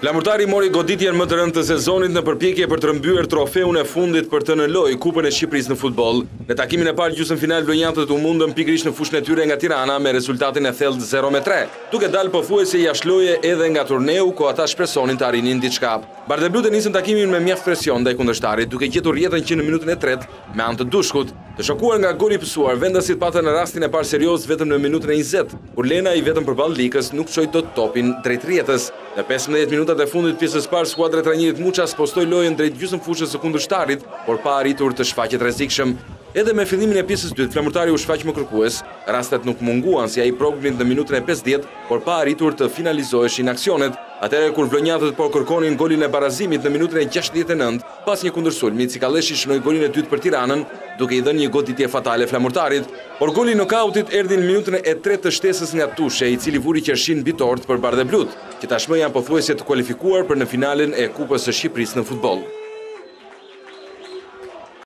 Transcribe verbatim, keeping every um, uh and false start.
Flamurtari mori goditjen më të rëndë të sezonit në përpjekje për të rëmbyer trofeun e fundit për të N L O-i, Kupën e Shqipërisë në futboll. Në takimin e parë gjysmëfinal vlonjantët u mundën pikërisht në fushën e tyre nga Tirana me rezultatin e thellë zero me tre. Duke dalë pothuajse jashtë loje edhe nga turneu, ku ata shpresonin të arrinin diçka. Bardeblutë nisën takimin me mjaft presion ndaj kundërshtarit, duke gjetur rrjetën që në minutën e tretë me anë të Dushkut. Të shokuar nga goli i pësuar, vendasit patën në rastin e parë serioz vetëm në minutën e njëzet, kur Lena i vetëm përballë Likës nuk çoi dot topin drejt rrjetës. Në pesëmbëdhjetë minutat e fundit pjesës parë skuadra e trajnerit Muças postoi lojën drejt gjysmëfushës së kundërshtarit, por pa arritur të shfaqet rrezikshëm. Edhe me fillimin e pjesës dytë, Flamurtari u shfaq më kërkues, rastet nuk munguan si ai Proglin në minutën e pesëdhjetë, por pa arritur të finalizoheshin aksionet. Atëherë kur vlonjantët po kërkonin golin e barazimit në minutën e gjashtëdhjetë e nëntë, pas një kundërsulmi, Cikaleshi shënoi golin e dytë për Tiranën, duke i dhënë një goditje fatale Flamurtarit. Por goli i nokautit erdhi në minutën e tretë të shtesës nga Tushe, i cili vuri qershin mbi tort për Bardeblut, që tashmë janë pothuajse të kualifikuar për në finalen e Kupës së Shqipërisë në futboll.